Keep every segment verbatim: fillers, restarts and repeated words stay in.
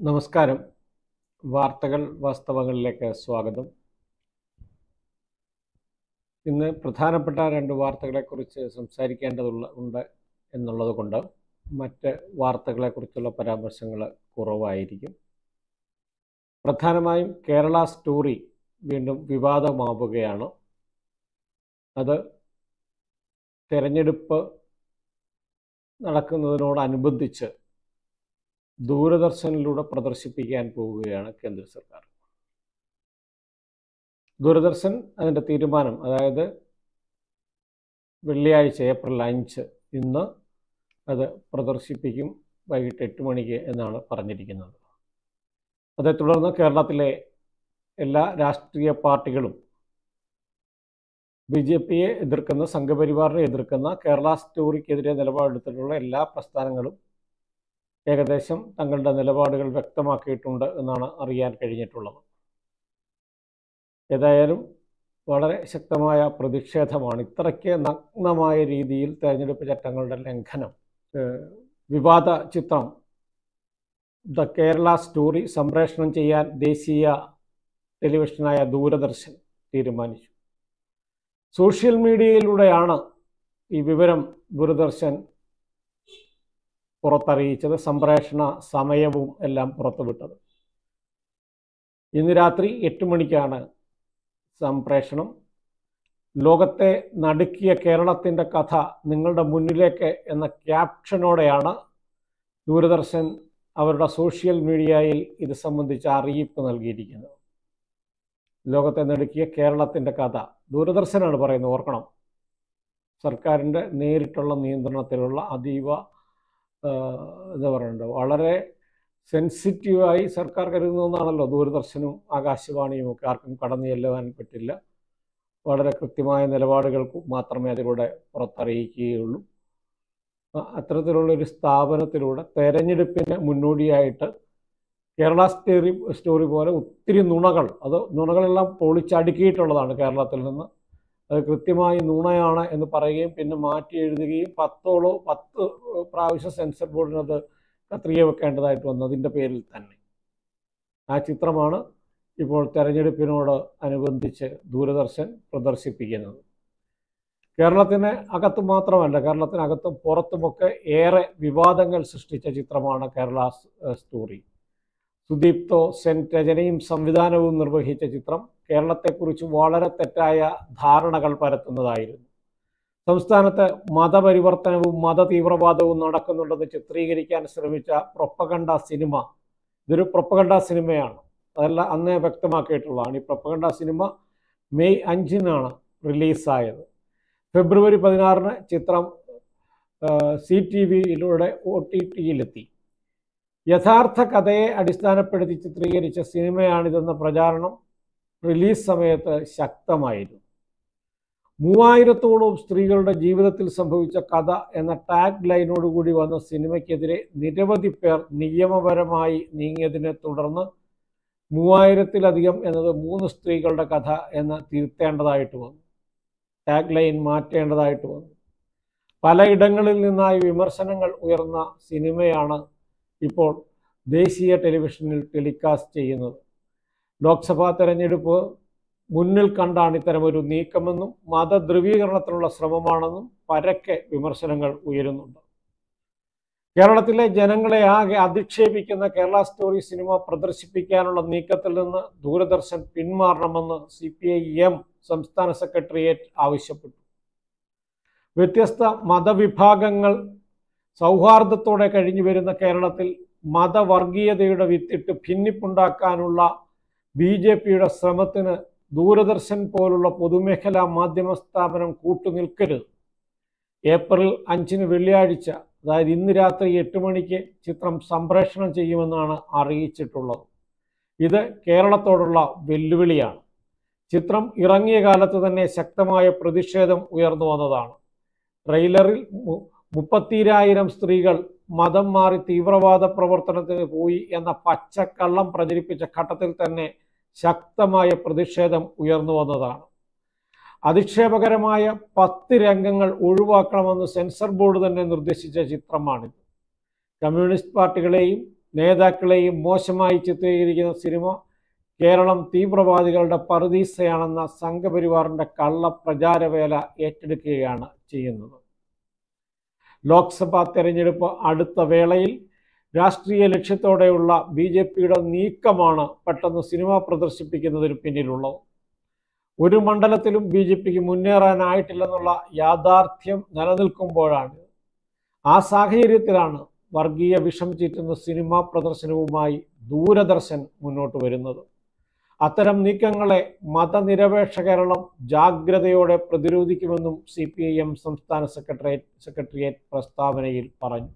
നമസ്കാരം. വാർത്തകൾ വാസ്തവങ്ങളിലേക്ക് സ്വാഗതം. ഇന്ന് പ്രധാനപ്പെട്ട രണ്ട് വാർത്തകളെക്കുറിച്ച് സംസാരിക്കേണ്ടതുള്ള ഉണ്ട് എന്നുള്ളത് കൊണ്ട് മറ്റ് വാർത്തകളെക്കുറിച്ചുള്ള പരാമർശങ്ങൾ കുറവായിരിക്കും. പ്രധാനമായും കേരള സ്റ്റോറി വീണ്ടും വിവാദമാവുകയാണ്. അത് തെരഞ്ഞെടുപ്പ് നടക്കുന്നതിനോടനുബന്ധിച്ച് ദൂരദർശനിലൂടെ പ്രദർശിപ്പിക്കാൻ പോവുകയാണ് കേന്ദ്ര സർക്കാർ. ദൂരദർശൻ അതിൻ്റെ തീരുമാനം, അതായത് വെള്ളിയാഴ്ച ഏപ്രിൽ അഞ്ച് ഇന്ന് അത് പ്രദർശിപ്പിക്കും വൈകിട്ട് എട്ട് മണിക്ക് എന്നാണ് പറഞ്ഞിരിക്കുന്നത്. അതേ തുടർന്ന് കേരളത്തിലെ എല്ലാ രാഷ്ട്രീയ പാർട്ടികളും ബി ജെ പിയെ എതിർക്കുന്ന, സംഘപരിവാറിനെ എതിർക്കുന്ന, കേരള സ്റ്റോറിക്കെതിരെ നിലപാടെടുത്തിട്ടുള്ള എല്ലാ പ്രസ്ഥാനങ്ങളും ഏകദേശം തങ്ങളുടെ നിലപാടുകൾ വ്യക്തമാക്കിയിട്ടുണ്ട് എന്നാണ് അറിയാൻ കഴിഞ്ഞിട്ടുള്ളത്. ഏതായാലും വളരെ ശക്തമായ പ്രതിഷേധമാണ്. ഇത്രയ്ക്ക് നഗ്നമായ രീതിയിൽ തെരഞ്ഞെടുപ്പ് ചട്ടങ്ങളുടെ ലംഘനം. വിവാദ ചിത്രം ദ കേരള സ്റ്റോറി സംപ്രേഷണം ചെയ്യാൻ ദേശീയ ടെലിവിഷനായ ദൂരദർശൻ തീരുമാനിച്ചു. സോഷ്യൽ മീഡിയയിലൂടെയാണ് ഈ വിവരം ദൂരദർശൻ പുറത്തറിയിച്ചത്. സംപ്രേഷണ സമയവും എല്ലാം പുറത്തുവിട്ടത്. ഇന്ന് രാത്രി എട്ട് മണിക്കാണ് സംപ്രേഷണം. ലോകത്തെ നടുക്കിയ കേരളത്തിൻ്റെ കഥ നിങ്ങളുടെ മുന്നിലേക്ക് എന്ന ക്യാപ്ഷനോടെയാണ് ദൂരദർശൻ അവരുടെ സോഷ്യൽ മീഡിയയിൽ ഇത് സംബന്ധിച്ച അറിയിപ്പ് നൽകിയിരിക്കുന്നത്. ലോകത്തെ നടുക്കിയ കേരളത്തിൻ്റെ കഥ ദൂരദർശനാണ് പറയുന്നത്. ഓർക്കണം, സർക്കാരിൻ്റെ നേരിട്ടുള്ള നിയന്ത്രണത്തിലുള്ള അതീവ എന്താ പറയുന്നത്, വളരെ സെൻസിറ്റീവായി സർക്കാർ കരുതുന്ന ഒന്നാണല്ലോ ദൂരദർശനും ആകാശവാണിയും ഒക്കെ. ആർക്കും കടന്നു ചെല്ലുവാൻ പറ്റില്ല. വളരെ കൃത്യമായ നിലപാടുകൾ മാത്രമേ അതിലൂടെ പുറത്തറിയിക്കുകയുള്ളൂ. അത്തരത്തിലുള്ളൊരു സ്ഥാപനത്തിലൂടെ തെരഞ്ഞെടുപ്പിന് മുന്നോടിയായിട്ട് കേരള സ്റ്റോറി സ്റ്റോറി പോലെ ഒത്തിരി നുണകൾ, അത് നുണകളെല്ലാം പൊളിച്ചടുക്കിയിട്ടുള്ളതാണ് കേരളത്തിൽ നിന്ന്. അത് കൃത്യമായി നുണയാണ് എന്ന് പറയുകയും പിന്നെ മാറ്റി എഴുതുകയും പത്തോളോ പത്ത് പ്രാവശ്യം സെൻസർ ബോർഡിനത് കത്രിക വെക്കേണ്ടതായിട്ട് വന്നതിൻ്റെ പേരിൽ തന്നെ. ആ ചിത്രമാണ് ഇപ്പോൾ തെരഞ്ഞെടുപ്പിനോട് അനുബന്ധിച്ച് ദൂരദർശൻ പ്രദർശിപ്പിക്കുന്നത്. കേരളത്തിന് അകത്ത് മാത്രമല്ല, കേരളത്തിനകത്തും പുറത്തുമൊക്കെ ഏറെ വിവാദങ്ങൾ സൃഷ്ടിച്ച ചിത്രമാണ് കേരള സ്റ്റോറി. സുദീപ്തോ സെൻ രചനയും സംവിധാനവും നിർവഹിച്ച ചിത്രം കേരളത്തെക്കുറിച്ച് വളരെ തെറ്റായ ധാരണകൾ പരത്തുന്നതായിരുന്നു. സംസ്ഥാനത്ത് മതപരിവർത്തനവും മത തീവ്രവാദവും നടക്കുന്നുണ്ടെന്ന് ചിത്രീകരിക്കാൻ ശ്രമിച്ച പ്രൊപ്പഗണ്ട സിനിമ, ഇതൊരു പ്രൊപ്പഗണ്ട സിനിമയാണ്. അതെല്ലാം അന്നേ വ്യക്തമാക്കിയിട്ടുള്ളതാണ്. ഈ പ്രൊപ്പഗണ്ട സിനിമ മെയ് അഞ്ചിനാണ് റിലീസായത്. ഫെബ്രുവരി പതിനാറിന് ചിത്രം സി ടി വിയിലൂടെ ഒ ടി ടിയിലെത്തി. യഥാർത്ഥ കഥയെ അടിസ്ഥാനപ്പെടുത്തി ചിത്രീകരിച്ച സിനിമയാണിതെന്ന പ്രചാരണം റിലീസ് സമയത്ത് ശക്തമായിരുന്നു. മൂവായിരത്തോളം സ്ത്രീകളുടെ ജീവിതത്തിൽ സംഭവിച്ച കഥ എന്ന ടാഗ് ലൈനോടുകൂടി വന്ന സിനിമയ്ക്കെതിരെ നിരവധി പേർ നിയമപരമായി നീങ്ങിയതിനെ തുടർന്ന് മൂവായിരത്തിലധികം എന്നത് മൂന്ന് സ്ത്രീകളുടെ കഥ എന്ന് തിരുത്തേണ്ടതായിട്ട് വന്നു. ടാഗ് ലൈൻ മാറ്റേണ്ടതായിട്ട് വന്നു. പലയിടങ്ങളിൽ നിന്നായി വിമർശനങ്ങൾ ഉയർന്ന സിനിമയാണ് ഇപ്പോൾ ദേശീയ ടെലിവിഷനിൽ ടെലികാസ്റ്റ് ചെയ്യുന്നത്. ലോക്സഭാ തെരഞ്ഞെടുപ്പ് മുന്നിൽ കണ്ടാണ് ഇത്തരമൊരു നീക്കമെന്നും മതധ്രുവീകരണത്തിനുള്ള ശ്രമമാണെന്നും പരക്കെ വിമർശനങ്ങൾ ഉയരുന്നുണ്ട്. കേരളത്തിലെ ജനങ്ങളെ ആകെ അധിക്ഷേപിക്കുന്ന കേരള സ്റ്റോറി സിനിമ പ്രദർശിപ്പിക്കാനുള്ള നീക്കത്തിൽ നിന്ന് ദൂരദർശൻ പിന്മാറണമെന്ന് സി പി ഐ എം സംസ്ഥാന സെക്രട്ടേറിയറ്റ് ആവശ്യപ്പെട്ടു. വ്യത്യസ്ത മതവിഭാഗങ്ങൾ സൗഹാർദ്ദത്തോടെ കഴിഞ്ഞു വരുന്ന കേരളത്തിൽ മതവർഗീയതയുടെ വിത്തിട്ട് ഭിന്നിപ്പുണ്ടാക്കാനുള്ള ബി ജെ പിയുടെ ശ്രമത്തിന് ദൂരദർശൻ പോലുള്ള പൊതുമേഖലാ മാധ്യമ സ്ഥാപനം കൂട്ടുനിൽക്കരുത്. ഏപ്രിൽ അഞ്ചിന് വെള്ളിയാഴ്ച, അതായത് ഇന്ന് രാത്രി എട്ട് മണിക്ക് ചിത്രം സംപ്രേഷണം ചെയ്യുമെന്നാണ് അറിയിച്ചിട്ടുള്ളത്. ഇത് കേരളത്തോടുള്ള വെല്ലുവിളിയാണ്. ചിത്രം ഇറങ്ങിയ കാലത്ത് തന്നെ ശക്തമായ പ്രതിഷേധം ഉയർന്നു വന്നതാണ്. ട്രെയിലറിൽ മുപ്പത്തിരായിരം സ്ത്രീകൾ മതം മാറി തീവ്രവാദ പ്രവർത്തനത്തിന് പോയി എന്ന പച്ചക്കള്ളം പ്രചരിപ്പിച്ച ഘട്ടത്തിൽ തന്നെ ശക്തമായ പ്രതിഷേധം ഉയർന്നു വന്നതാണ്. അധിക്ഷേപകരമായ പത്ത് രംഗങ്ങൾ ഒഴിവാക്കണമെന്ന് സെൻസർ ബോർഡ് തന്നെ നിർദ്ദേശിച്ച ചിത്രമാണിത്. കമ്മ്യൂണിസ്റ്റ് പാർട്ടികളെയും നേതാക്കളെയും മോശമായി ചിത്രീകരിക്കുന്ന സിനിമ കേരളം തീവ്രവാദികളുടെ പറുദീസയാണെന്ന സംഘപരിവാറിന്റെ കള്ള പ്രചാരവേല ഏറ്റെടുക്കുകയാണ് ചെയ്യുന്നത്. ലോക്സഭാ തെരഞ്ഞെടുപ്പ് അടുത്ത വേളയിൽ രാഷ്ട്രീയ ലക്ഷ്യത്തോടെയുള്ള ബി ജെ പിയുടെ നീക്കമാണ് പെട്ടെന്ന് സിനിമ പ്രദർശിപ്പിക്കുന്നതിന് പിന്നിലുള്ളത്. ഒരു മണ്ഡലത്തിലും ബി ജെ പിക്ക് മുന്നേറാനായിട്ടില്ലെന്നുള്ള യാഥാർത്ഥ്യം നിലനിൽക്കുമ്പോഴാണ് ആ സാഹചര്യത്തിലാണ് വർഗീയ വിഷം ചീറ്റുന്ന സിനിമാ പ്രദർശനവുമായി ദൂരദർശൻ മുന്നോട്ട് വരുന്നത്. അത്തരം നീക്കങ്ങളെ മതനിരപേക്ഷ കേരളം ജാഗ്രതയോടെ പ്രതിരോധിക്കുമെന്നും സി പി ഐ എം സംസ്ഥാന സെക്രട്ടേറിയറ്റ് സെക്രട്ടേറിയറ്റ് പ്രസ്താവനയിൽ പറഞ്ഞു.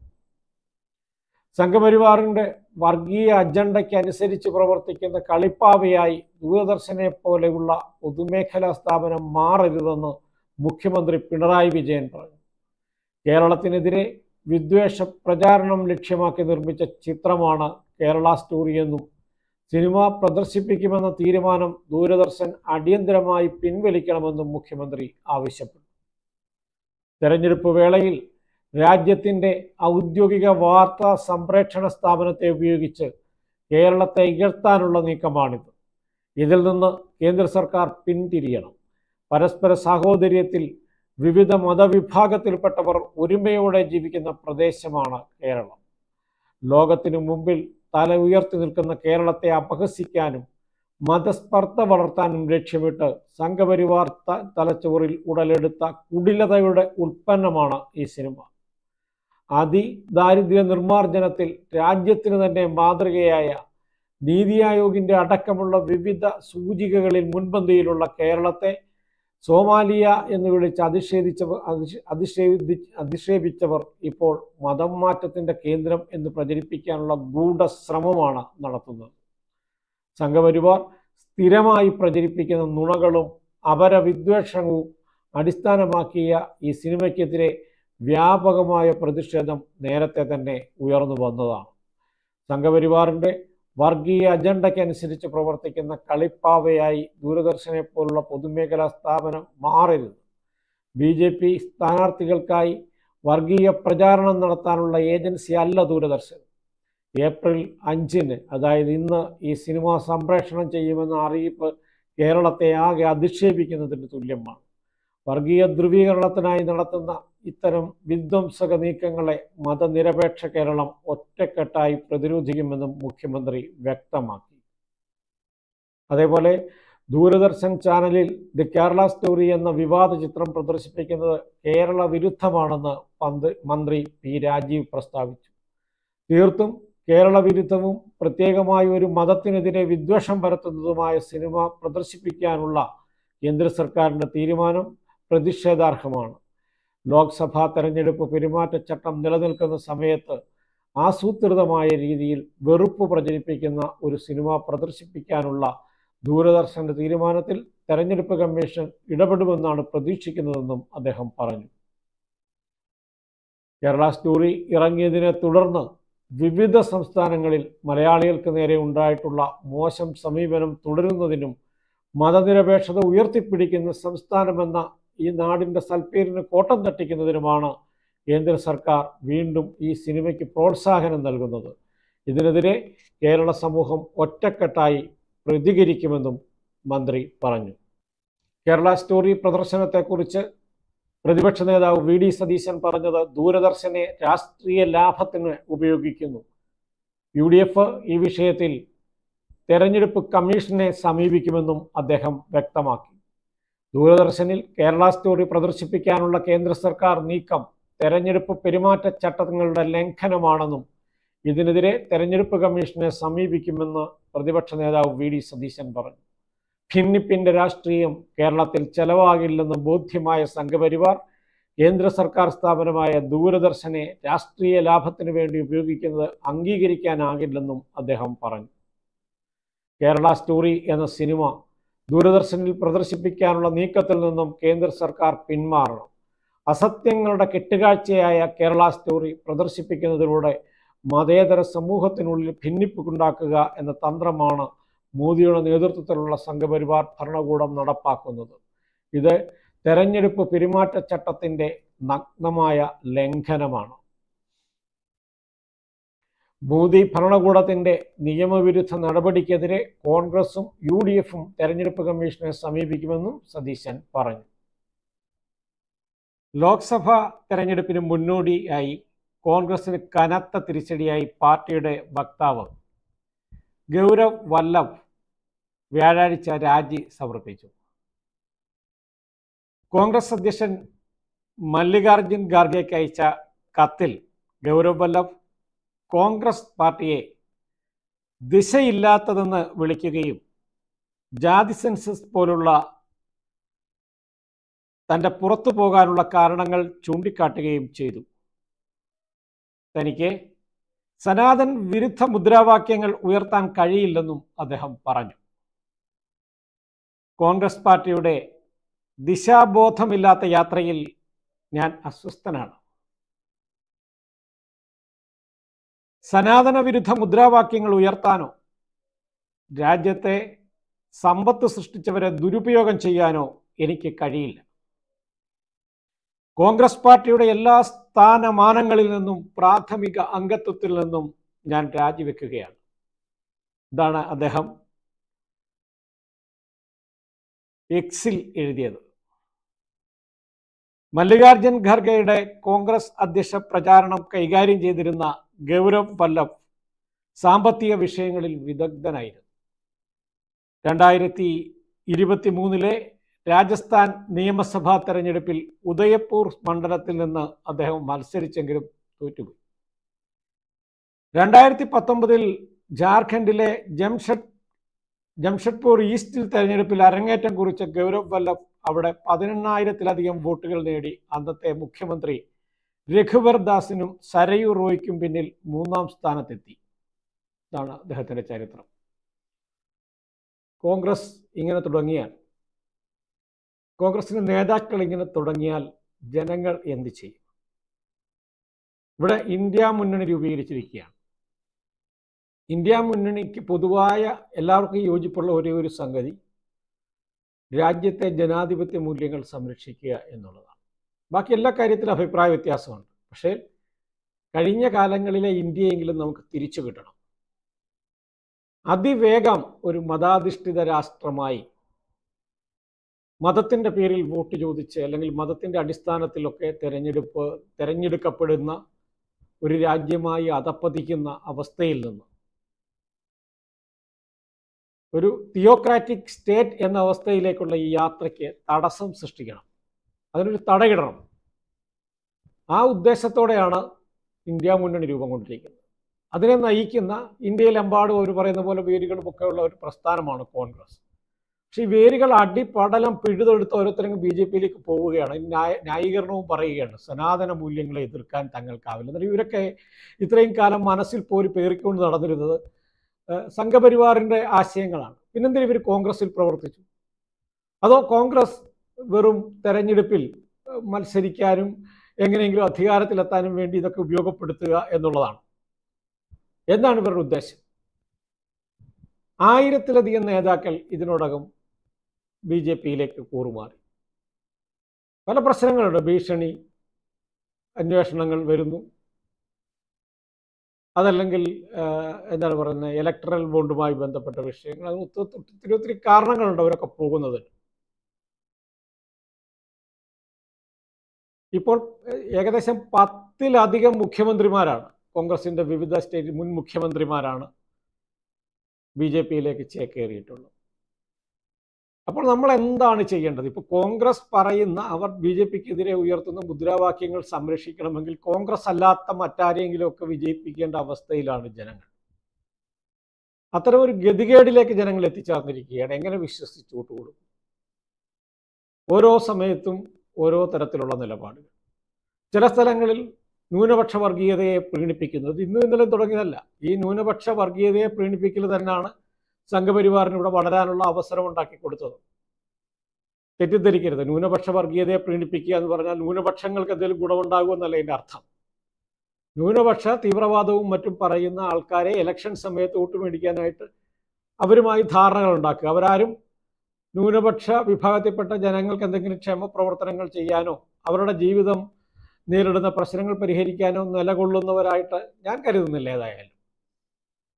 സംഘപരിവാറിന്റെ വർഗീയ അജണ്ടയ്ക്ക് അനുസരിച്ച് പ്രവർത്തിക്കുന്ന കളിപ്പാവയായി ദൂരദർശനെ പോലെയുള്ള പൊതുമേഖലാ സ്ഥാപനം മാറരുതെന്ന് മുഖ്യമന്ത്രി പിണറായി വിജയൻ പറഞ്ഞു. കേരളത്തിനെതിരെ വിദ്വേഷ പ്രചാരണം ലക്ഷ്യമാക്കി നിർമ്മിച്ച ചിത്രമാണ് കേരള സ്റ്റോറി എന്നും സിനിമ പ്രദർശിപ്പിക്കുമെന്ന തീരുമാനം ദൂരദർശൻ അടിയന്തരമായി പിൻവലിക്കണമെന്നും മുഖ്യമന്ത്രി ആവശ്യപ്പെട്ടു. തെരഞ്ഞെടുപ്പ് വേളയിൽ രാജ്യത്തിൻ്റെ ഔദ്യോഗിക വാർത്താ സംപ്രേഷണ സ്ഥാപനത്തെ ഉപയോഗിച്ച് കേരളത്തെ ഇകഴ്ത്താനുള്ള നീക്കമാണിത്. ഇതിൽ നിന്ന് കേന്ദ്ര സർക്കാർ പിന്തിരിയണം. പരസ്പര സാഹോദര്യത്തിൽ വിവിധ മതവിഭാഗത്തിൽപ്പെട്ടവർ ഒരുമയോടെ ജീവിക്കുന്ന പ്രദേശമാണ് കേരളം. ലോകത്തിനു മുമ്പിൽ തല ഉയർത്തി നിൽക്കുന്ന കേരളത്തെ അപഹസിക്കാനും മതസ്പർദ്ധ വളർത്താനും ലക്ഷ്യമിട്ട് സംഘപരിവാർ തലച്ചോറിൽ ഉടലെടുത്ത കുടിലതയുടെ ഉൽപ്പന്നമാണ് ഈ സിനിമ. അതിദാരിദ്ര്യ നിർമ്മാർജ്ജനത്തിൽ രാജ്യത്തിന് തന്നെ മാതൃകയായ നീതി ആയോഗിൻ്റെ അടക്കമുള്ള വിവിധ സൂചികകളിൽ മുൻപന്തിയിലുള്ള കേരളത്തെ സോമാലിയ എന്ന് വിളിച്ച് അധിക്ഷേപിച്ചവർ അധിക്ഷേപി അധിക്ഷേപിച്ചവർ ഇപ്പോൾ മതം മാറ്റത്തിൻ്റെ കേന്ദ്രം എന്ന് പ്രചരിപ്പിക്കാനുള്ള ഗൂഢശ്രമമാണ് നടത്തുന്നത്. സംഘപരിവാർ സ്ഥിരമായി പ്രചരിപ്പിക്കുന്ന നുണകളും അപരവിദ്വേഷവും അടിസ്ഥാനമാക്കിയ ഈ സിനിമയ്ക്കെതിരെ വ്യാപകമായ പ്രതിഷേധം നേരത്തെ തന്നെ ഉയർന്നു വന്നതാണ്. സംഘപരിവാറിൻ്റെ വർഗീയ അജണ്ടയ്ക്കനുസരിച്ച് പ്രവർത്തിക്കുന്ന കളിപ്പാവയായി ദൂരദർശനെ പോലുള്ള പൊതുമേഖലാ സ്ഥാപനം മാറരുത്. ബി ജെ പി സ്ഥാനാർത്ഥികൾക്കായി വർഗീയ പ്രചാരണം നടത്താനുള്ള ഏജൻസി അല്ല ദൂരദർശൻ. ഏപ്രിൽ അഞ്ചിന് അതായത് ഇന്ന് ഈ സിനിമ സംപ്രേഷണം ചെയ്യുമെന്ന അറിയിപ്പ് കേരളത്തെ ആകെ അധിക്ഷേപിക്കുന്നതിന് തുല്യമാണ്. വർഗീയ ധ്രുവീകരണത്തിനായി നടത്തുന്ന ഇത്തരം വിധ്വംസക നീക്കങ്ങളെ മതനിരപേക്ഷ കേരളം ഒറ്റക്കെട്ടായി പ്രതിരോധിക്കുമെന്നും മുഖ്യമന്ത്രി വ്യക്തമാക്കി. അതേപോലെ ദൂരദർശൻ ചാനലിൽ ദി കേരള സ്റ്റോറി എന്ന വിവാദ ചിത്രം പ്രദർശിപ്പിക്കുന്നത് കേരള വിരുദ്ധമാണെന്ന് മന്ത്രി പി രാജീവ് പ്രസ്താവിച്ചു. തീർത്തും കേരള വിരുദ്ധവും പ്രത്യേകമായ ഒരു മതത്തിനെതിരെ വിദ്വേഷം പരത്തുന്നതുമായ സിനിമ പ്രദർശിപ്പിക്കാനുള്ള കേന്ദ്ര സർക്കാരിൻ്റെ തീരുമാനം പ്രതിഷേധാർഹമാണ്. ലോക്സഭാ തെരഞ്ഞെടുപ്പ് പെരുമാറ്റച്ചട്ടം നിലനിൽക്കുന്ന സമയത്ത് ആസൂത്രിതമായ രീതിയിൽ വെറുപ്പ് പ്രചരിപ്പിക്കുന്ന ഒരു സിനിമ പ്രദർശിപ്പിക്കാനുള്ള ദൂരദർശന്റെ തീരുമാനത്തിൽ തെരഞ്ഞെടുപ്പ് കമ്മീഷൻ ഇടപെടുമെന്നാണ് പ്രതീക്ഷിക്കുന്നതെന്നും അദ്ദേഹം പറഞ്ഞു. കേരള സ്റ്റോറി ഇറങ്ങിയതിനെ തുടർന്ന് വിവിധ സംസ്ഥാനങ്ങളിൽ മലയാളികൾക്ക് നേരെ ഉണ്ടായിട്ടുള്ള മോശം സമീപനം തുടരുന്നതിനും മതനിരപേക്ഷത ഉയർത്തിപ്പിടിക്കുന്ന സംസ്ഥാനമെന്ന ഈ നാടിൻ്റെ സൽപ്പേരിന് കോട്ടം തട്ടിക്കുന്നതിനുമാണ് കേന്ദ്ര സർക്കാർ വീണ്ടും ഈ സിനിമയ്ക്ക് പ്രോത്സാഹനം നൽകുന്നത്. ഇതിനെതിരെ കേരള സമൂഹം ഒറ്റക്കെട്ടായി പ്രതികരിക്കുമെന്നും മന്ത്രി പറഞ്ഞു. കേരള സ്റ്റോറി പ്രദർശനത്തെക്കുറിച്ച് പ്രതിപക്ഷ നേതാവ് വി ഡി സതീശൻ പറഞ്ഞത് ദൂരദർശനെ രാഷ്ട്രീയ ലാഭത്തിന് ഉപയോഗിക്കുന്നു. യു ഡി എഫ് ഈ വിഷയത്തിൽ തെരഞ്ഞെടുപ്പ് കമ്മീഷനെ സമീപിക്കുമെന്നും അദ്ദേഹം വ്യക്തമാക്കി. ദൂരദർശനിൽ കേരള സ്റ്റോറി പ്രദർശിപ്പിക്കാനുള്ള കേന്ദ്ര സർക്കാർ നീക്കം തെരഞ്ഞെടുപ്പ് പെരുമാറ്റച്ചട്ടങ്ങളുടെ ലംഘനമാണെന്നും ഇതിനെതിരെ തെരഞ്ഞെടുപ്പ് കമ്മീഷനെ സമീപിക്കുമെന്ന് പ്രതിപക്ഷ നേതാവ് വി ഡി സതീശൻ പറഞ്ഞു. ഭിന്നിപ്പിൻ്റെ രാഷ്ട്രീയം കേരളത്തിൽ ചെലവാകില്ലെന്ന് ബോധ്യമായ സംഘപരിവാർ കേന്ദ്ര സർക്കാർ സ്ഥാപനമായ ദൂരദർശനെ രാഷ്ട്രീയ ലാഭത്തിന് വേണ്ടി ഉപയോഗിക്കുന്നത് അംഗീകരിക്കാനാകില്ലെന്നും അദ്ദേഹം പറഞ്ഞു. കേരള സ്റ്റോറി എന്ന സിനിമ ദൂരദർശനിൽ പ്രദർശിപ്പിക്കാനുള്ള നീക്കത്തിൽ നിന്നും കേന്ദ്ര സർക്കാർ പിന്മാറണം. അസത്യങ്ങളുടെ കെട്ടുകാഴ്ചയായ കേരള സ്റ്റോറി പ്രദർശിപ്പിക്കുന്നതിലൂടെ മതേതര സമൂഹത്തിനുള്ളിൽ ഭിന്നിപ്പുണ്ടാക്കുക എന്ന തന്ത്രമാണ് മോദിയുടെ നേതൃത്വത്തിലുള്ള സംഘപരിവാർ ഭരണകൂടം നടപ്പാക്കുന്നത്. ഇത് തെരഞ്ഞെടുപ്പ് പെരുമാറ്റച്ചട്ടത്തിൻ്റെ നഗ്നമായ ലംഘനമാണ്. മോദി ഭരണകൂടത്തിന്റെ നിയമവിരുദ്ധ നടപടിക്കെതിരെ കോൺഗ്രസും യു ഡി എഫും തെരഞ്ഞെടുപ്പ് കമ്മീഷനെ സമീപിക്കുമെന്നും സതീശൻ പറഞ്ഞു. ലോക്സഭാ തെരഞ്ഞെടുപ്പിന് മുന്നോടിയായി കോൺഗ്രസിന് കനത്ത തിരിച്ചടിയായി പാർട്ടിയുടെ വക്താവ് ഗൗരവ് വല്ലഭ് വ്യാഴാഴ്ച രാജി സമർപ്പിച്ചു. കോൺഗ്രസ് അധ്യക്ഷൻ മല്ലികാർജുൻ ഖാർഗെക്ക് അയച്ച കത്തിൽ ഗൗരവ് വല്ലഭ് കോൺഗ്രസ് പാർട്ടിയെ ദിശയില്ലാത്തതെന്ന് വിളിക്കുകയും ജാതി സെൻസസ് പോലുള്ള തൻ്റെ പുറത്തു പോകാനുള്ള കാരണങ്ങൾ ചൂണ്ടിക്കാട്ടുകയും ചെയ്തു. തനിക്ക് സനാതൻ വിരുദ്ധ മുദ്രാവാക്യങ്ങൾ ഉയർത്താൻ കഴിയില്ലെന്നും അദ്ദേഹം പറഞ്ഞു. കോൺഗ്രസ് പാർട്ടിയുടെ ദിശാബോധമില്ലാത്ത യാത്രയിൽ ഞാൻ അസ്വസ്ഥനാണ്. സനാതന വിരുദ്ധ മുദ്രാവാക്യങ്ങൾ ഉയർത്താനോ രാജ്യത്തെ സമ്പത്ത് സൃഷ്ടിച്ചവരെ ദുരുപയോഗം ചെയ്യാനോ എനിക്ക് കഴിയില്ല. കോൺഗ്രസ് പാർട്ടിയുടെ എല്ലാ സ്ഥാനമാനങ്ങളിൽ നിന്നും പ്രാഥമിക അംഗത്വത്തിൽ നിന്നും ഞാൻ രാജിവെക്കുകയാണ്. ഇതാണ് അദ്ദേഹം എക്സിൽ എഴുതിയത്. മല്ലികാർജുൻ ഖാർഗെയുടെ കോൺഗ്രസ് അധ്യക്ഷ പ്രചാരണം കൈകാര്യം ചെയ്തിരുന്ന ഗൗരവ് വല്ലഭ് സാമ്പത്തിക വിഷയങ്ങളിൽ വിദഗ്ധനായിരുന്നു. രണ്ടായിരത്തി ഇരുപത്തി മൂന്നിലെ രാജസ്ഥാൻ നിയമസഭാ തെരഞ്ഞെടുപ്പിൽ ഉദയപൂർ മണ്ഡലത്തിൽ നിന്ന് അദ്ദേഹം മത്സരിച്ചെങ്കിലും തോറ്റുപോയി. രണ്ടായിരത്തി പത്തൊമ്പതിൽ ജാർഖണ്ഡിലെ ജംഷഡ് ജംഷഡ്പൂർ ഈസ്റ്റിൽ തെരഞ്ഞെടുപ്പിൽ അരങ്ങേറ്റം കുറിച്ച ഗൗരവ് വല്ലഭ് അവിടെ പതിനെണ്ണായിരത്തിലധികം വോട്ടുകൾ നേടി അന്നത്തെ മുഖ്യമന്ത്രി രഘുവർ ദാസിനും സരയു റോയ്ക്കും പിന്നിൽ മൂന്നാം സ്ഥാനത്തെത്തി. ഇതാണ് അദ്ദേഹത്തിൻ്റെ ചരിത്രം. കോൺഗ്രസ് ഇങ്ങനെ തുടങ്ങിയാൽ, കോൺഗ്രസിൻ്റെ നേതാക്കൾ ഇങ്ങനെ തുടങ്ങിയാൽ ജനങ്ങൾ എന്ത് ചെയ്യും? ഇവിടെ ഇന്ത്യ മുന്നണി രൂപീകരിച്ചിരിക്കുകയാണ്. ഇന്ത്യ മുന്നണിക്ക് പൊതുവായ എല്ലാവർക്കും യോജിപ്പുള്ള ഒരേ ഒരു സംഗതി രാജ്യത്തെ ജനാധിപത്യ മൂല്യങ്ങൾ സംരക്ഷിക്കുക എന്നുള്ളതാണ്. ബാക്കി എല്ലാ കാര്യത്തിലും അഭിപ്രായ വ്യത്യാസമുണ്ട്. പക്ഷേ കഴിഞ്ഞ കാലങ്ങളിലെ ഇന്ത്യയെങ്കിലും നമുക്ക് തിരിച്ചു കിട്ടണം. അതിവേഗം ഒരു മതാധിഷ്ഠിത രാഷ്ട്രമായി മതത്തിൻ്റെ പേരിൽ വോട്ട് ചോദിച്ച് അല്ലെങ്കിൽ മതത്തിൻ്റെ അടിസ്ഥാനത്തിലൊക്കെ തെരഞ്ഞെടുപ്പ് തെരഞ്ഞെടുക്കപ്പെടുന്ന ഒരു രാജ്യമായി അധപ്പതിക്കുന്ന അവസ്ഥയിൽ നിന്ന് ഒരു തിയോക്രാറ്റിക് സ്റ്റേറ്റ് എന്ന അവസ്ഥയിലേക്കുള്ള ഈ യാത്രയ്ക്ക് തടസ്സം സൃഷ്ടിക്കണം, അതിനൊരു തടയിടണം. ആ ഉദ്ദേശത്തോടെയാണ് ഇന്ത്യ മുന്നണി രൂപം കൊണ്ടിരിക്കുന്നത്. അതിനെ നയിക്കുന്ന ഇന്ത്യയിലെമ്പാടും അവർ പറയുന്ന പോലെ വേരുകളുമൊക്കെ ഉള്ള ഒരു പ്രസ്ഥാനമാണ് കോൺഗ്രസ്. പക്ഷേ ഈ വേരുകൾ അടിപ്പടലം പിഴുതെടുത്ത് ഓരോരുത്തരും ബി ജെ പിയിലേക്ക് പോവുകയാണ്. ന്യായ ന്യായീകരണവും പറയുകയാണ്, സനാതന മൂല്യങ്ങളെ എതിർക്കാൻ തങ്ങൾക്കാവില്ല. എന്നിട്ട് ഇവരൊക്കെ ഇത്രയും കാലം മനസ്സിൽ പോരി പേറിക്കൊണ്ട് നടന്നിരുന്നത് സംഘപരിവാറിൻ്റെ ആശയങ്ങളാണ്. പിന്നെന്തിനും ഇവർ കോൺഗ്രസിൽ പ്രവർത്തിച്ചു? അതോ കോൺഗ്രസ് വെറും തെരഞ്ഞെടുപ്പിൽ മത്സരിക്കാനും എങ്ങനെയെങ്കിലും അധികാരത്തിലെത്താനും വേണ്ടി ഇതൊക്കെ ഉപയോഗപ്പെടുത്തുക എന്നുള്ളതാണ്? എന്താണ് ഇവരുടെ ഉദ്ദേശം? ആയിരത്തിലധികം നേതാക്കൾ ഇതിനോടകം ബി ജെ പിയിലേക്ക് കൂറുമാറി. പല പ്രശ്നങ്ങളുണ്ട്. ഭീഷണി അന്വേഷണങ്ങൾ വരുന്നു, അതല്ലെങ്കിൽ എന്താണ് പറയുന്നത്, ഇലക്ട്രൽ ബോണ്ടുമായി ബന്ധപ്പെട്ട വിഷയങ്ങൾ, അതിന് ഒത്തിരി ഒത്തിരി കാരണങ്ങളുണ്ട് അവരൊക്കെ പോകുന്നതിന്. ഇപ്പോൾ ഏകദേശം പത്തിലധികം മുഖ്യമന്ത്രിമാരാണ്, കോൺഗ്രസിൻ്റെ വിവിധ സ്റ്റേറ്റ് മുൻ മുഖ്യമന്ത്രിമാരാണ് ബി ജെ പിയിലേക്ക് ചേക്കേറിയിട്ടുള്ളത്. അപ്പോൾ നമ്മൾ എന്താണ് ചെയ്യേണ്ടത്? ഇപ്പോൾ കോൺഗ്രസ് പറയുന്ന അവർ ബി ജെ പിക്കെതിരെ ഉയർത്തുന്ന മുദ്രാവാക്യങ്ങൾ സംരക്ഷിക്കണമെങ്കിൽ കോൺഗ്രസ് അല്ലാത്ത മറ്റാരെയെങ്കിലുമൊക്കെ വിജയിപ്പിക്കേണ്ട അവസ്ഥയിലാണ് ജനങ്ങൾ. അത്തരം ഒരു ഗതികേടിലേക്ക് ജനങ്ങൾ എത്തിച്ചേർന്നിരിക്കുകയാണ്. എങ്ങനെ വിശ്വസിച്ച് വോട്ട് കൊടുക്കും? ഓരോ സമയത്തും ഓരോ തരത്തിലുള്ള നിലപാടുകൾ. ചില സ്ഥലങ്ങളിൽ ന്യൂനപക്ഷ വർഗീയതയെ പ്രീണിപ്പിക്കുന്നത് ഇന്നും ഇന്നലെ തുടങ്ങിയതല്ല. ഈ ന്യൂനപക്ഷ വർഗീയതയെ പ്രീണിപ്പിക്കൽ തന്നെയാണ് സംഘപരിവാറിന് ഇവിടെ വളരാനുള്ള അവസരം ഉണ്ടാക്കി കൊടുത്തത്. തെറ്റിദ്ധരിക്കരുത്. ന്യൂനപക്ഷ വർഗീയതയെ പ്രീണിപ്പിക്കുക എന്ന് പറഞ്ഞാൽ ന്യൂനപക്ഷങ്ങൾക്ക് എന്തെങ്കിലും ഗുണമുണ്ടാകുമെന്നല്ല എൻ്റെ അർത്ഥം. ന്യൂനപക്ഷ തീവ്രവാദവും മറ്റും പറയുന്ന ആൾക്കാരെ ഇലക്ഷൻ സമയത്ത് വോട്ട് മേടിക്കാനായിട്ട് അവരുമായി ധാരണകൾ ഉണ്ടാക്കുക. അവരാരും ന്യൂനപക്ഷ വിഭാഗത്തിൽപ്പെട്ട ജനങ്ങൾക്ക് എന്തെങ്കിലും ക്ഷേമ പ്രവർത്തനങ്ങൾ ചെയ്യാനോ അവരുടെ ജീവിതം നേരിടുന്ന പ്രശ്നങ്ങൾ പരിഹരിക്കാനോ നിലകൊള്ളുന്നവരായിട്ട് ഞാൻ കരുതുന്നില്ല ഏതായാലും.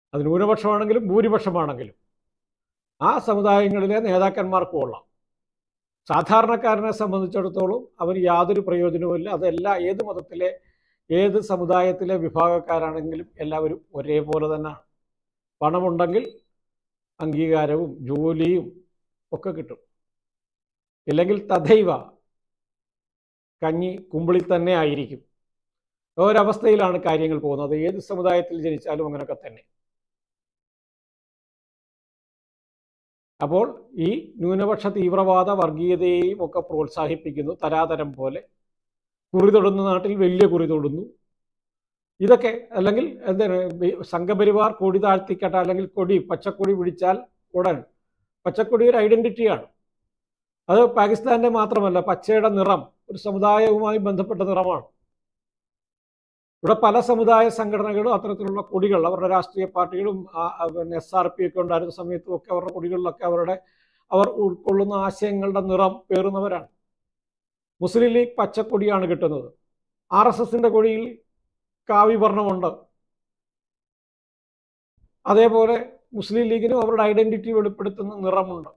അത് ന്യൂനപക്ഷമാണെങ്കിലും ഭൂരിപക്ഷമാണെങ്കിലും ആ സമുദായങ്ങളിലെ നേതാക്കന്മാർക്ക് കൊള്ളാം. സാധാരണക്കാരനെ സംബന്ധിച്ചിടത്തോളം അവന് യാതൊരു പ്രയോജനവുമില്ല. അതെല്ലാ ഏത് മതത്തിലെ ഏത് സമുദായത്തിലെ വിഭാഗക്കാരാണെങ്കിലും എല്ലാവരും ഒരേപോലെ തന്നെയാണ്. പണമുണ്ടെങ്കിൽ അംഗീകാരവും ജോലിയും ഒക്കെ കിട്ടും, ഇല്ലെങ്കിൽ തഥൈവ കഞ്ഞി കുമ്പിളിൽ തന്നെ ആയിരിക്കും. ഒരവസ്ഥയിലാണ് കാര്യങ്ങൾ പോകുന്നത്. ഏത് സമുദായത്തിൽ ജനിച്ചാലും അങ്ങനെയൊക്കെ തന്നെ. അപ്പോൾ ഈ ന്യൂനപക്ഷ തീവ്രവാദ വർഗീയതയെയും ഒക്കെ പ്രോത്സാഹിപ്പിക്കുന്നു. തരാതരം പോലെ കുറി തൊടുന്ന നാട്ടിൽ വലിയ കുറി തൊടുന്നു. ഇതൊക്കെ അല്ലെങ്കിൽ എന്താണ് സംഘപരിവാർ കൊടി താഴ്ത്തിക്കട്ട അല്ലെങ്കിൽ കൊടി പച്ചക്കൊടി പിടിച്ചാൽ ഉടൻ പച്ചക്കൊടി ഒരു ഐഡന്റിറ്റിയാണ്. അത് പാകിസ്ഥാന്റെ മാത്രമല്ല, പച്ചയുടെ നിറം ഒരു സമുദായവുമായി ബന്ധപ്പെട്ട നിറമാണ്. ഇവിടെ പല സമുദായ സംഘടനകളും അത്തരത്തിലുള്ള കൊടികൾ അവരുടെ രാഷ്ട്രീയ പാർട്ടികളും പിന്നെ എസ് ആർ പി ഒക്കെ ഉണ്ടായിരുന്ന സമയത്തും ഒക്കെ അവരുടെ കൊടികളിലൊക്കെ അവരുടെ അവർ ഉൾക്കൊള്ളുന്ന ആശയങ്ങളുടെ നിറം പേറുന്നവരാണ്. മുസ്ലിം ലീഗ് പച്ചക്കൊടിയാണ് കിട്ടുന്നത്. ആർ എസ് എസിന്റെ കൊടിയിൽ കാവി വർണ്ണമുണ്ട്. അതേപോലെ മുസ്ലിം ലീഗിനും അവരുടെ ഐഡന്റിറ്റി വെളിപ്പെടുത്തുന്ന നിറമുണ്ട്.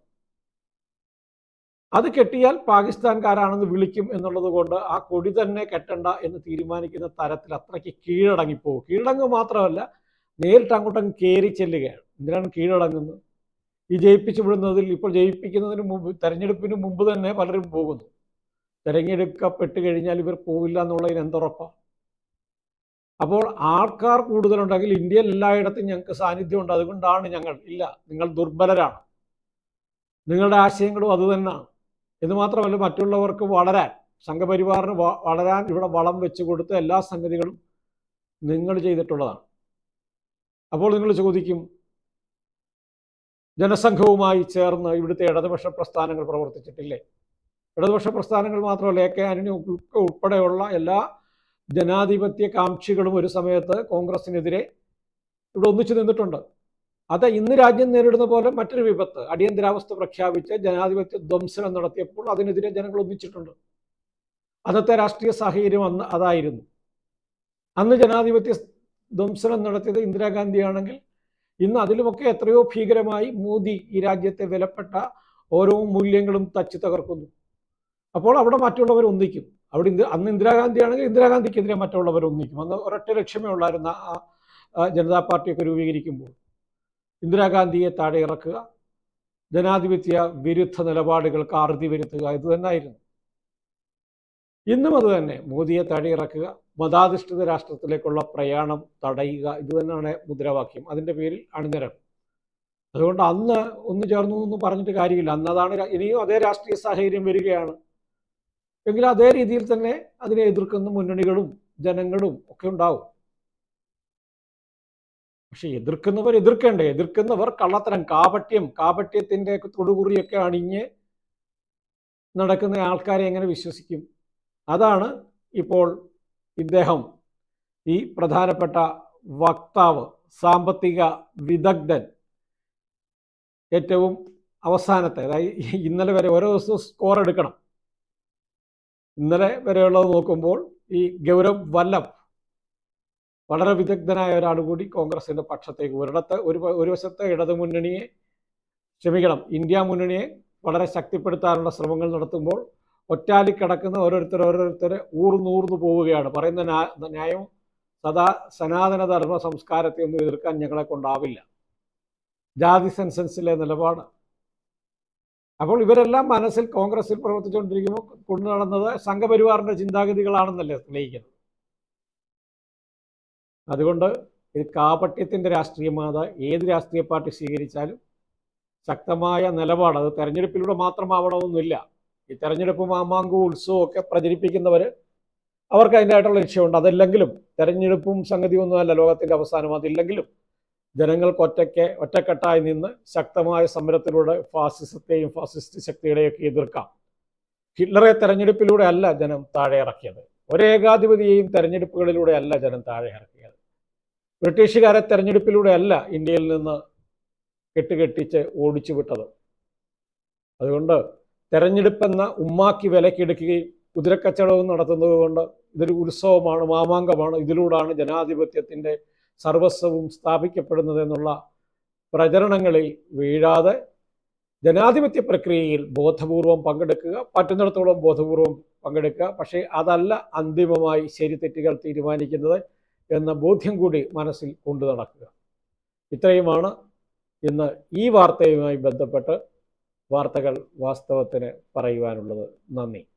അത് കെട്ടിയാൽ പാകിസ്ഥാൻകാരാണെന്ന് വിളിക്കും എന്നുള്ളത് കൊണ്ട് ആ കൊടി തന്നെ കെട്ടണ്ട എന്ന് തീരുമാനിക്കുന്ന തരത്തിൽ അത്രയ്ക്ക് കീഴടങ്ങിപ്പോകും. കീഴടങ്ങുക മാത്രമല്ല, നേരിട്ട് അങ്ങോട്ടങ്ങ് കയറി ചെല്ലുകയാണ്. എന്തിനാണ് കീഴടങ്ങുന്നത്? ഈ ജയിപ്പിച്ചു വിടുന്നതിൽ ഇപ്പോൾ ജയിപ്പിക്കുന്നതിന് മുമ്പ് തെരഞ്ഞെടുപ്പിന് മുമ്പ് തന്നെ പലരും പോകുന്നു. തെരഞ്ഞെടുക്കപ്പെട്ട് കഴിഞ്ഞാൽ ഇവർ പോവില്ല എന്നുള്ളതിന് എന്തുറപ്പാണ്? അപ്പോൾ ആൾക്കാർ കൂടുതലുണ്ടെങ്കിൽ ഇന്ത്യയിൽ എല്ലായിടത്തും ഞങ്ങൾക്ക് സാന്നിധ്യമുണ്ട്, അതുകൊണ്ടാണ് ഞങ്ങൾ. ഇല്ല, നിങ്ങൾ ദുർബലരാണ്. നിങ്ങളുടെ ആശയങ്ങളും അതുതന്നെയാണ്. എന്ന് മാത്രമല്ല, മറ്റുള്ളവർക്ക് വളരാൻ, സംഘപരിവാറിന് വളരാൻ ഇവിടെ വളം വെച്ച് കൊടുത്ത എല്ലാ സംഗതികളും നിങ്ങൾ ചെയ്തിട്ടുള്ളതാണ്. അപ്പോൾ നിങ്ങൾ ചോദിക്കും, ജനസംഘവുമായി ചേർന്ന് ഇവിടുത്തെ ഇടതുപക്ഷ പ്രസ്ഥാനങ്ങൾ പ്രവർത്തിച്ചിട്ടില്ലേ? ഇടതുപക്ഷ പ്രസ്ഥാനങ്ങൾ മാത്രമല്ല, എ കെ ആന്റണി ഉൾപ്പെടെയുള്ള എല്ലാ ജനാധിപത്യ കാംക്ഷികളും ഒരു സമയത്ത് കോൺഗ്രസിനെതിരെ ഇവിടെ ഒന്നിച്ചു നിന്നിട്ടുണ്ട്. അത് ഇന്ന് രാജ്യം നേരിടുന്ന പോലെ മറ്റൊരു വിപത്ത്, അടിയന്തരാവസ്ഥ പ്രഖ്യാപിച്ച് ജനാധിപത്യ ധ്വംസനം നടത്തിയപ്പോൾ അതിനെതിരെ ജനങ്ങൾ ഒന്നിച്ചിട്ടുണ്ട്. അന്നത്തെ രാഷ്ട്രീയ സാഹചര്യം അന്ന് അതായിരുന്നു. അന്ന് ജനാധിപത്യ ധ്വംസനം നടത്തിയത് ഇന്ദിരാഗാന്ധിയാണെങ്കിൽ ഇന്ന് അതിലുമൊക്കെ എത്രയോ ഭീകരമായി മോദി ഈ രാജ്യത്തെ വിലപ്പെട്ട ഓരോ മൂല്യങ്ങളും തച്ചു തകർക്കുന്നു. അപ്പോൾ അവിടെ മറ്റുള്ളവർ ഒന്നിക്കും. അവിടെ ഇന്ത്യ അന്ന് ഇന്ദിരാഗാന്ധിയാണെങ്കിൽ ഇന്ദിരാഗാന്ധിക്കെതിരെ മറ്റുള്ളവർ ഒന്നിക്കും. അന്ന് ഒരൊറ്റ ലക്ഷ്യമേ ഉള്ളായിരുന്ന ആ ജനതാ പാർട്ടിയൊക്കെ രൂപീകരിക്കുമ്പോൾ ഇന്ദിരാഗാന്ധിയെ താഴെ ഇറക്കുക, ജനാധിപത്യ വിരുദ്ധ നിലപാടുകൾക്ക് അറുതി വരുത്തുക, ഇത് തന്നെയായിരുന്നു. ഇന്നും അത് തന്നെ. മോദിയെ താഴെ ഇറക്കുക, മതാധിഷ്ഠിത രാഷ്ട്രത്തിലേക്കുള്ള പ്രയാണം തടയുക, ഇത് തന്നെയാണ് മുദ്രാവാക്യം. അതിൻ്റെ പേരിൽ അണിനിരം. അതുകൊണ്ട് അന്ന് ഒന്ന് ചേർന്നു എന്ന് പറഞ്ഞിട്ട് കാര്യമില്ല. അന്ന് അതാണ്. ഇനിയും അതേ രാഷ്ട്രീയ സാഹചര്യം വരികയാണ് എങ്കിൽ അതേ രീതിയിൽ തന്നെ അതിനെ എതിർക്കുന്ന മുന്നണികളും ജനങ്ങളും ഒക്കെ ഉണ്ടാവും. പക്ഷെ എതിർക്കുന്നവർ എതിർക്കേണ്ടേ? എതിർക്കുന്നവർ കള്ളത്തരം, കാപട്യം, കാപട്യത്തിൻ്റെ തൊടുകുറിയൊക്കെ അണിഞ്ഞ് നടക്കുന്ന ആൾക്കാരെ എങ്ങനെ വിശ്വസിക്കും? അതാണ് ഇപ്പോൾ ഇദ്ദേഹം, ഈ പ്രധാനപ്പെട്ട വക്താവ്, സാമ്പത്തിക വിദഗ്ധൻ, ഏറ്റവും അവസാനത്തെ, അതായത് ഇന്നലെ വരെ ഓരോ ദിവസവും സ്കോർ എടുക്കണം. ഇന്നലെ വരെയുള്ളത് നോക്കുമ്പോൾ ഈ ഗൗരവ് വല്ലഭ് വളരെ വിദഗ്ധനായ ഒരാൾ കൂടി കോൺഗ്രസിന്റെ പക്ഷത്തേക്ക്, ഒരിടത്ത് ഒരു ഒരു വശത്തെ ഇടതുമുന്നണിയെ ക്ഷമിക്കണം ഇന്ത്യ മുന്നണിയെ വളരെ ശക്തിപ്പെടുത്താനുള്ള ശ്രമങ്ങൾ നടത്തുമ്പോൾ ഒറ്റാലിക്കിടക്കുന്ന ഓരോരുത്തർ ഓരോരുത്തരെ ഊർന്നൂർന്നു പോവുകയാണ്. പറയുന്ന ന്യായം സദാ സനാതന ധർമ്മ സംസ്കാരത്തെ ഒന്നും എതിർക്കാൻ ഞങ്ങളെ കൊണ്ടാവില്ല, ജാതി സെൻസൻസിലെ നിലപാട്. അപ്പോൾ ഇവരെല്ലാം മനസ്സിൽ കോൺഗ്രസിൽ പ്രവർത്തിച്ചുകൊണ്ടിരിക്കുമ്പോൾ കൊണ്ടു നടന്നത് സംഘപരിവാറിന്റെ ചിന്താഗതികളാണെന്നല്ലേ തെളിയിക്കുന്നത്. അതുകൊണ്ട് ഇത് കാപട്യത്തിൻ്റെ രാഷ്ട്രീയമാത ഏത് രാഷ്ട്രീയ പാർട്ടി സ്വീകരിച്ചാലും ശക്തമായ നിലപാട്, അത് തെരഞ്ഞെടുപ്പിലൂടെ മാത്രമാവണമെന്നില്ല. ഈ തെരഞ്ഞെടുപ്പ് മാമാങ്കവും ഉത്സവവും ഒക്കെ പ്രചരിപ്പിക്കുന്നവർ അവർക്ക് അതിൻ്റെതായിട്ടുള്ള ലക്ഷ്യമുണ്ട്. അതല്ലെങ്കിലും തെരഞ്ഞെടുപ്പും സംഗതിയൊന്നുമല്ല ലോകത്തിൻ്റെ അവസാനം. അതില്ലെങ്കിലും ജനങ്ങൾക്ക് ഒറ്റയ്ക്ക് ഒറ്റക്കെട്ടായി നിന്ന് ശക്തമായ സമരത്തിലൂടെ ഫാസിസത്തെയും ഫാസിസ്റ്റ് ശക്തികളെയൊക്കെ എതിർക്കാം. ഹിറ്റ്ലറെ തെരഞ്ഞെടുപ്പിലൂടെ അല്ല ജനം താഴെ ഇറക്കിയത്. ഒരേകാധിപതിയെയും തെരഞ്ഞെടുപ്പുകളിലൂടെ അല്ല ജനം താഴെ ഇറക്കിയത്. ബ്രിട്ടീഷുകാരെ തെരഞ്ഞെടുപ്പിലൂടെ അല്ല ഇന്ത്യയിൽ നിന്ന് കെട്ടുകെട്ടിച്ച് ഓടിച്ചു വിട്ടത്. അതുകൊണ്ട് തെരഞ്ഞെടുപ്പെന്ന ഉമ്മാക്കി വിലക്കെടുക്കുകയും കുതിരക്കച്ചവടവും നടത്തുന്നത് കൊണ്ട് ഇതൊരു ഉത്സവമാണ്, മാമാങ്കമാണ്. ഇതിലൂടെയാണ് ജനാധിപത്യത്തിൻ്റെ സർവസ്വവും സ്ഥാപിക്കപ്പെടുന്നതെന്നുള്ള പ്രചരണങ്ങളിൽ വീഴാതെ ജനാധിപത്യ പ്രക്രിയയിൽ ബോധപൂർവം പങ്കെടുക്കുക, പറ്റുന്നിടത്തോളം ബോധപൂർവം പങ്കെടുക്കുക. പക്ഷേ അതല്ല അന്തിമമായി ശരി തെറ്റുകൾ തീരുമാനിക്കുന്നത് എന്ന ബോധ്യം കൂടി മനസ്സിൽ കൊണ്ടു നടക്കുക. ഇത്രയുമാണ് ഇന്ന് ഈ വാർത്തയുമായി ബന്ധപ്പെട്ട് വാർത്തകൾ വാസ്തവത്തിന് പറയുവാനുള്ളത്. നന്ദി.